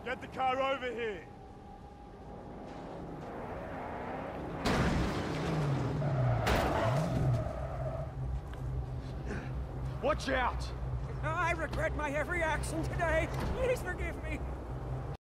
Get the car over here! Watch out! I regret my every action today. Please forgive me.